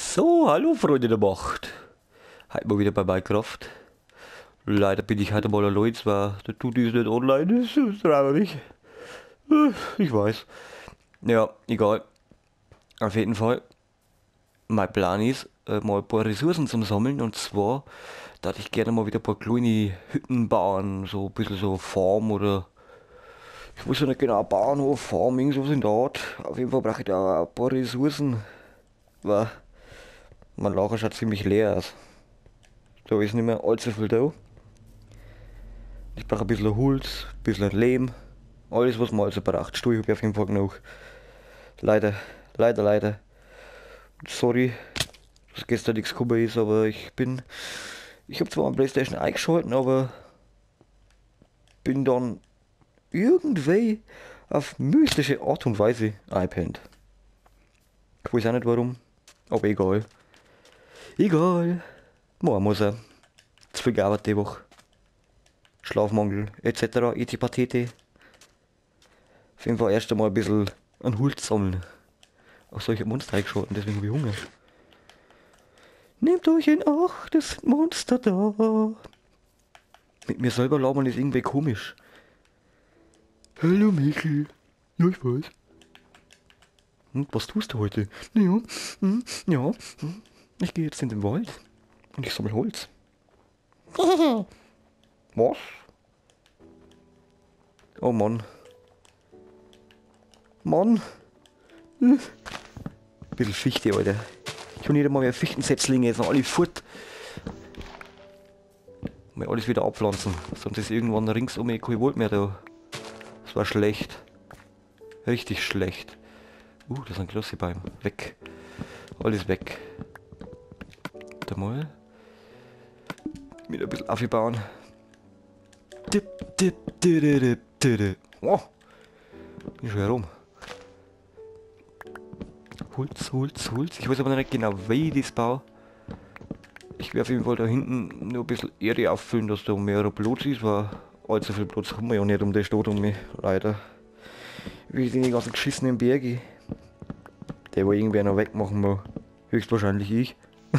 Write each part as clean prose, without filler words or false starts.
So, hallo Freunde der Macht. Heute mal wieder bei Minecraft. Leider bin ich heute mal allein, zwar der Tutti ist nicht online, das ist traurig. Ich weiß. Ja, egal. Auf jeden Fall, mein Plan ist, mal ein paar Ressourcen zum Sammeln, und zwar, da ich gerne mal wieder ein paar kleine Hütten bauen, so ein bisschen so Farm oder, ich weiß ja nicht genau, Bauernhof, Farming, sowas in der Art. Auf jeden Fall brauche ich da ein paar Ressourcen, weil mein Lager schaut ziemlich leer aus. Da ist nicht mehr allzu viel da. Ich brauche ein bisschen Holz, ein bisschen Lehm, alles was man also braucht. Stuhl habe ich auf jeden Fall genug. Leider. Sorry, dass gestern nichts gekommen ist, aber ich habe zwar eine Playstation eingeschalten, aber bin dann irgendwie auf mystische Art und Weise eingepennt. Ich weiß auch nicht warum, aber egal. Morgen muss er. Zu viel gearbeitet die Woche. Schlafmangel etc. etc. Patete. Auf jeden Fall erst einmal ein bisschen an Holz sammeln. Auf solche Monster eingeschaut, deswegen habe ich Hunger. Nehmt euch in Acht, es sind Monster da. Mit mir selber labern ist irgendwie komisch. Hallo Michel. Ja, ich weiß. Und was tust du heute? Ja, ich gehe jetzt in den Wald und ich sammle Holz. Was? Oh Mann. Bisschen Fichte, Alter. Ich habe nicht einmal mehr Fichtensetzlinge, jetzt noch alle fort. Mal alles wieder abpflanzen, sonst ist irgendwann ringsum kein Wald mehr da. Das war schlecht. Richtig schlecht. Das sind große Bäume. Weg. Alles weg. Da mal. Wieder ein bisschen aufbauen. Oh. Bin schon herum. Holz. Ich weiß aber noch nicht genau, wie ich das baue. Ich werde auf jeden Fall da hinten nur ein bisschen Erde auffüllen, dass da mehr Platz ist, weil allzu viel Platz haben wir ja nicht um die Stadt um mich, leider. Wie die ganzen geschissenen Berge. Der wo irgendwer noch wegmachen muss. Höchstwahrscheinlich ich.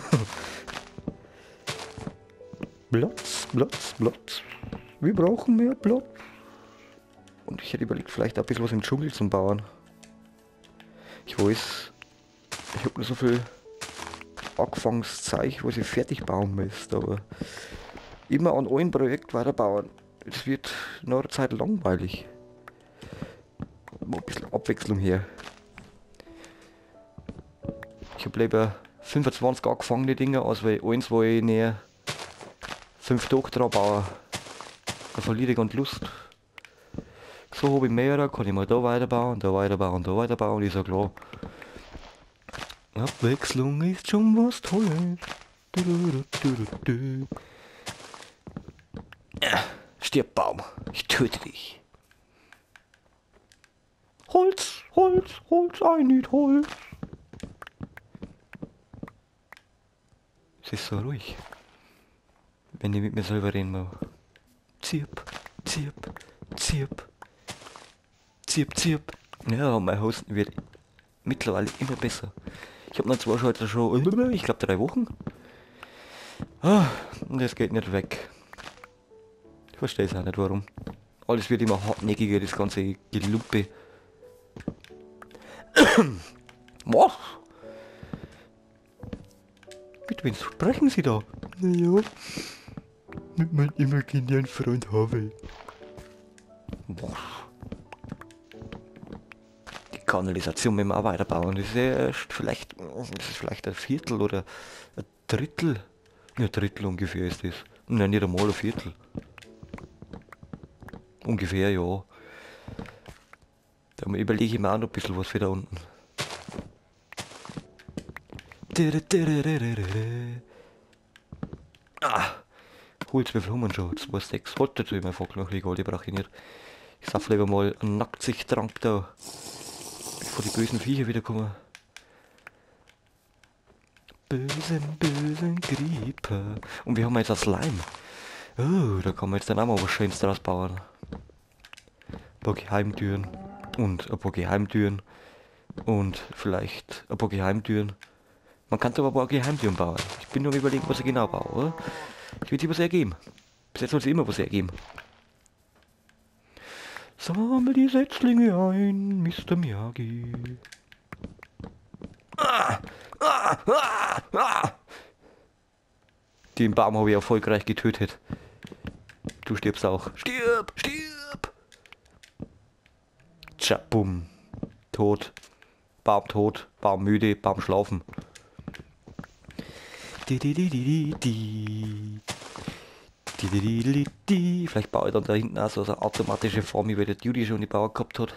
Platz. Wir brauchen mehr Platz. Und ich hätte überlegt, vielleicht ein bisschen was im Dschungel zum Bauen. Ich weiß, ich habe nur so viel Anfangszeichen, was ich fertig bauen müsste, aber immer an einem Projekt weiterbauen. Es wird nach einer Zeit langweilig. Mal ein bisschen Abwechslung hier. Ich habe lieber 25 angefangene Dinger, als weil eins, wo ich näher 5 Tage dran baue. Da verliere ich ganz Lust. So habe ich mehrere, kann ich mal da weiterbauen, ist ja klar. Abwechslung ist schon was Tolles. Stirb Baum, ich töte dich. Holz, I need Holz. Es ist so ruhig, wenn ich mit mir selber reden muss. Zirp. Ja, mein Hosten wird mittlerweile immer besser. Ich habe noch zwar heute schon, ich glaube 3 Wochen. Und das geht nicht weg. Ich verstehe es auch nicht warum. Alles wird immer hartnäckiger, das ganze Gelumpe. Was? Mit wem sprechen Sie da? Naja, mit meinem imaginären Freund Harvey. Was? Die Kanalisation müssen wir auch weiterbauen. Das ist erst vielleicht ein Viertel oder ein Drittel. Ja, ein Drittel ungefähr ist das. Nein, nicht einmal ein Viertel. Ungefähr, ja. Da überlege ich mir auch noch ein bisschen was für da unten. Holz, wie viel haben wir schon? 2 Stacks. Halt dazu immer Fackel noch egal, die brauche ich nicht. Ich sauf lieber mal einen Nacktsichttrank da. Bevor die bösen Viecher wieder kommen. Bösen Creeper. Und wir haben jetzt das Slime. Oh, da kann man jetzt dann auch mal was Schönes draus bauen. Ein paar Geheimtüren. Und ein paar Geheimtüren. Und vielleicht ein paar Geheimtüren. Man kann aber auch Geheimtüren bauen. Ich bin nur überlegen, was ich genau baue, oder? Ich will dir was ergeben. Bis jetzt soll es immer was ergeben. Sammel die Setzlinge ein, Mr. Miyagi. Den Baum habe ich erfolgreich getötet. Du stirbst auch. Stirb! Stirb! Tja, bumm. Tot. Baum müde, Baum schlafen. Vielleicht baue ich dann da hinten auch so eine automatische Form, wie der Duty schon die Bauer gehabt hat.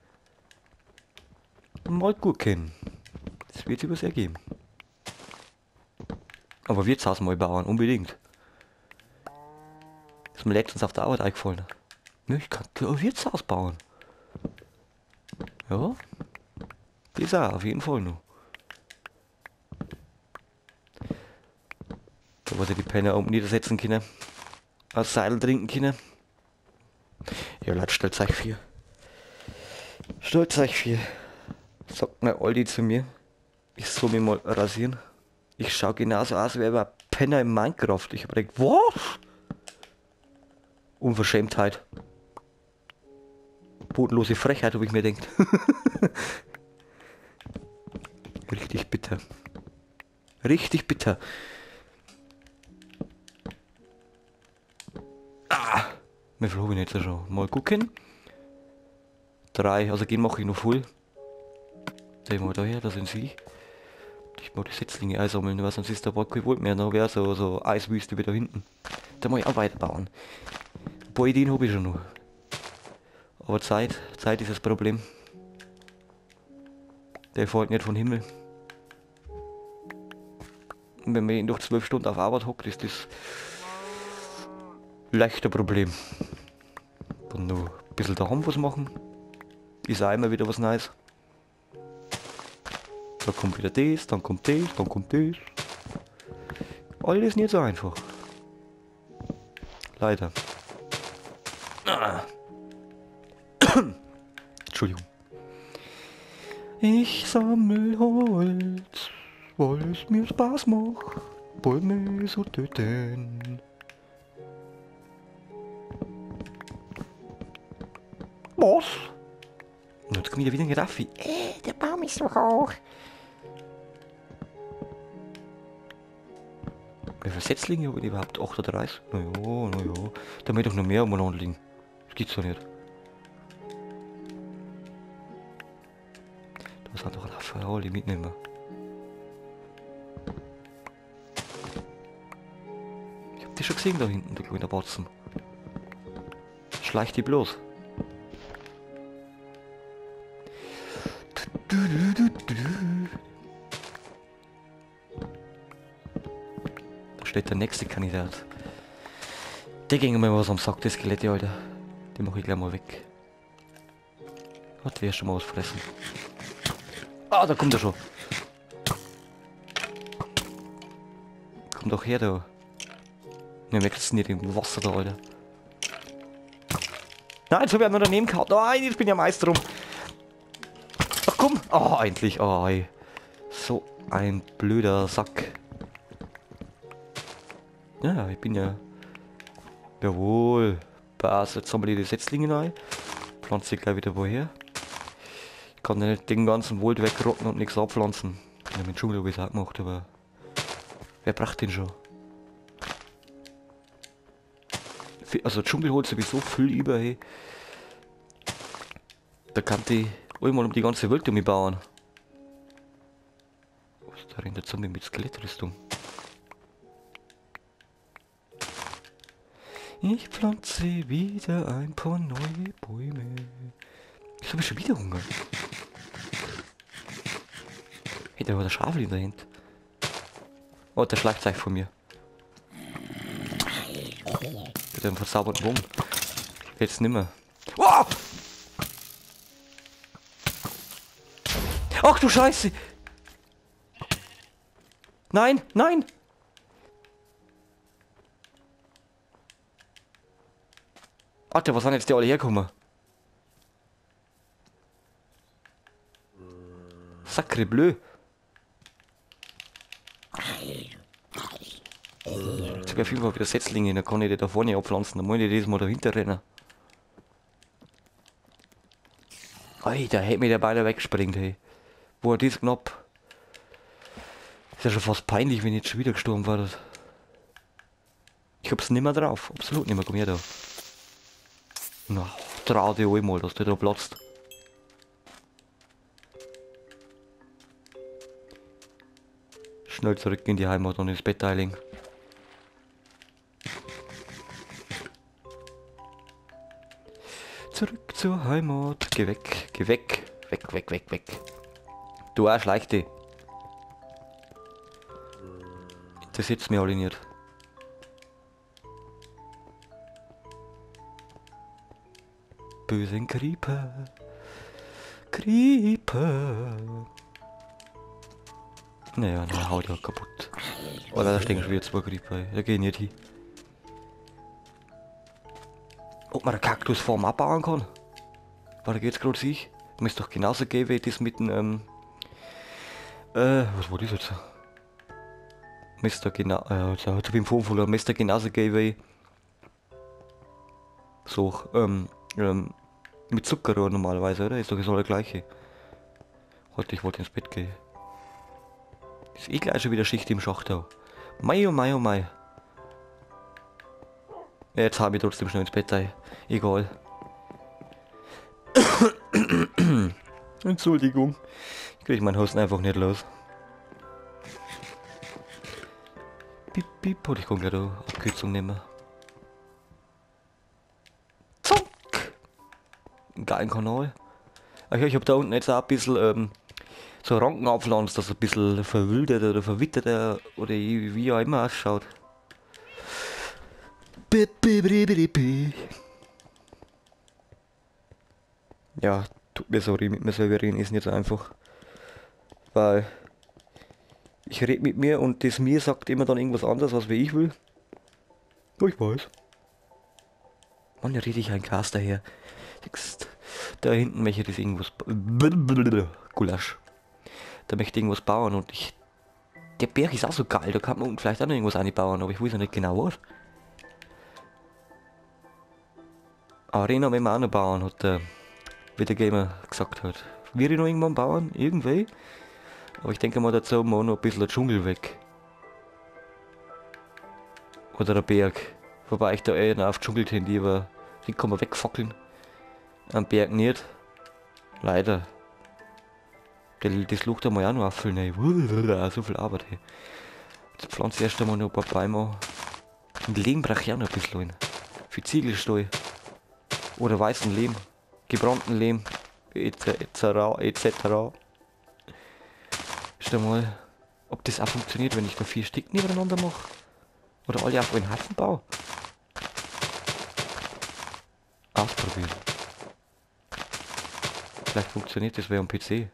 Mal gut kennen. Das wird sich was ergeben. Aber Wirtshaus mal bauen, unbedingt. Das ist mir letztens auf der Arbeit eingefallen. Ja, ich kann ein Wirtshaus bauen. Ja. Das auch, auf jeden Fall noch. Da was ich die Penner oben niedersetzen können. Aus Seil trinken können. Ja Leute, stellt euch für. Stellt euch für. Sagt mein Aldi zu mir. Ich soll mich mal rasieren. Ich schau genauso aus wie ein Penner in Minecraft. Ich hab gedacht, was? Unverschämtheit. Bodenlose Frechheit, habe ich mir gedacht. Richtig bitter. Richtig bitter. Wie viel habe ich jetzt schon? Mal gucken. 3, also gehen mache ich noch voll. Sehen wir da her, da sind sie. Ich muss die Setzlinge einsammeln, weil sonst ist da bald kein Wald mehr. Dann wäre so Eiswüste wieder hinten. Da muss ich auch weiterbauen. Ein paar Ideen habe ich schon noch. Aber Zeit ist das Problem. Der fällt nicht vom Himmel. Und wenn man noch 12 Stunden auf Arbeit hockt, ist das leicht ein Problem. Dann noch ein bisschen daheim was machen. Ist auch immer wieder was Neues. Da kommt wieder das, dann kommt das, dann kommt das. Alles nicht so einfach. Leider. Entschuldigung. Ich sammel Holz, weil es mir Spaß macht, Bäume zu töten. Was? Und jetzt kommt wieder ein Giraffe. Der Baum ist so hoch. Wie viele Setzlinge habe ich überhaupt? 38? Naja. Da möchte ich noch mehr umeinander liegen. Das gibt's doch nicht. Da sind doch ein Haufen alle mitnehmen. Ich hab die schon gesehen da hinten, du kleiner Batzen. Schleicht die bloß. Da steht der nächste Kandidat. Der ging mir was am Sack, das Skelette, Alter. Die mache ich gleich mal weg. Hat wer schon mal was fressen? Ah, da kommt er schon. Komm doch her, da. Wir wechseln nicht im Wasser da, Alter. Nein, jetzt habe ich ja nur daneben gehauen. Nein, jetzt bin ich am Eis drum. Ach komm. Oh, endlich. Oh, ey. So ein blöder Sack. Ja, ich bin ja... Jawohl. Passt, jetzt haben wir die Setzlinge rein. Pflanze ich gleich wieder woher. Ich kann ja nicht den ganzen Wald wegrotten und nichts abpflanzen. Ja, mit Dschungel habe ich es auch gemacht, aber... Wer braucht den schon? Also Dschungelholz habe ich so viel über, hey. Da kann ich einmal um die ganze Welt um mich bauen. Was ist da rennt der Zombie mit Skelettrüstung? Ich pflanze wieder ein paar neue Bäume. Ich habe schon wieder Hunger. Hey, da war der Schafel in der Hand. Oh, der schleicht sich von mir. Mit einem verzauberten Wurm. Jetzt nimmer. Oh! Ach du Scheiße! Nein, nein! Alter, was sind jetzt die alle hergekommen? Sacre bleu. Jetzt habe ich auf jeden Fall wieder Setzlinge, dann kann ich die da vorne abpflanzen, dann muss ich das mal dahinter rennen. Alter, hätte mir der beinahe wegspringt, hey. Wo er das knapp. Ist ja schon fast peinlich, wenn ich jetzt schon wieder gestorben war. Ich hab's nicht mehr drauf, absolut nicht mehr, komm her da. Na, trau dich einmal, dass der da platzt. Schnell zurück in die Heimat und ins Bett einlegen. Zurück zur Heimat. Geh weg, geh weg. Weg, weg, weg, weg. Du auch, schleich dich. Interessiert mich alle nicht. Bösen Creeper. Creeper. Naja, der haut ja kaputt. Oh, da stehen schon wieder 2 Creeper. Da geh ich nicht hin. Ob man den Kaktusform abbauen kann? Weil da geht's gerade sich. Müsste doch genauso gehen wie das mit dem, was war das jetzt? Müsste genau, jetzt hab ich im Phone verloren. Müsste genauso gehen wie so, mit Zuckerrohr normalerweise, oder? Ist doch das gleiche. Heute, ich wollte ins Bett gehen. Ist eh gleich schon wieder Schicht im Schacht da. Mei, oh mei, oh mei. Ja, jetzt habe ich trotzdem schnell ins Bett ein. Egal. Entschuldigung. Ich krieg meinen Hosten einfach nicht los. Piep, piep. Und ich kann gleich da Abkürzung nehmen. Zack. Einen geilen Kanal. Ach ja, ich habe da unten jetzt auch ein bisschen so Ranken abpflanzt, dass es ein bisschen verwildert oder verwittert oder wie auch immer ausschaut. Ja, tut mir sorry, mit mir selber reden ist nicht so einfach. Weil ich rede mit mir und das mir sagt immer dann irgendwas anderes, als wie ich will. Ja, ich weiß. Mann, da rede ich ein Glas daher. Da hinten möchte ich das irgendwas... Gulasch. Da möchte ich irgendwas bauen und ich... Der Berg ist auch so geil, da kann man unten vielleicht auch noch irgendwas einbauen, aber ich weiß ja nicht genau was. Arena wenn wir auch noch bauen, hat der... Wie der Gamer gesagt hat. Wir noch irgendwann bauen? Irgendwie? Aber ich denke mal, dazu mal noch ein bisschen der Dschungel weg. Oder der Berg. Wobei ich da eher noch auf Dschungel tendiere. Den kann man wegfackeln. Am Berg nicht. Leider. Das Lucht einmal auch noch auffüllen. Ey. So viel Arbeit. Ey. Jetzt pflanze ich erst einmal noch ein paar Bäume. Und Lehm brauche ich auch noch ein bisschen hin. Für Ziegelstall. Oder weißen Lehm. Gebrannten Lehm. Etc. Ist mal, ob das auch funktioniert, wenn ich da 4 Stück nebeneinander mache. Oder alle auf einen Haufen baue. Ausprobieren. Vielleicht funktioniert das wie am PC.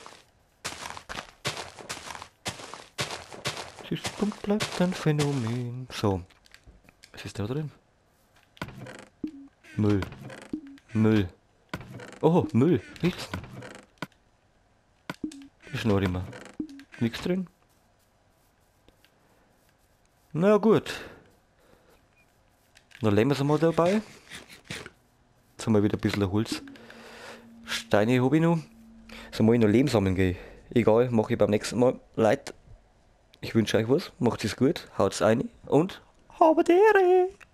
System bleibt ein Phänomen. So. Was ist da drin? Müll. Müll. Oh, Müll. Nichts. Ist noch immer. Nichts drin. Na gut. Dann legen wir es mal dabei. Jetzt haben wir wieder ein bisschen Holz. Steine habe ich noch. So muss ich noch Lehm sammeln gehen. Egal, mache ich beim nächsten Mal. Leute, ich wünsche euch was. Macht es gut, haut's rein und habe die Ehre.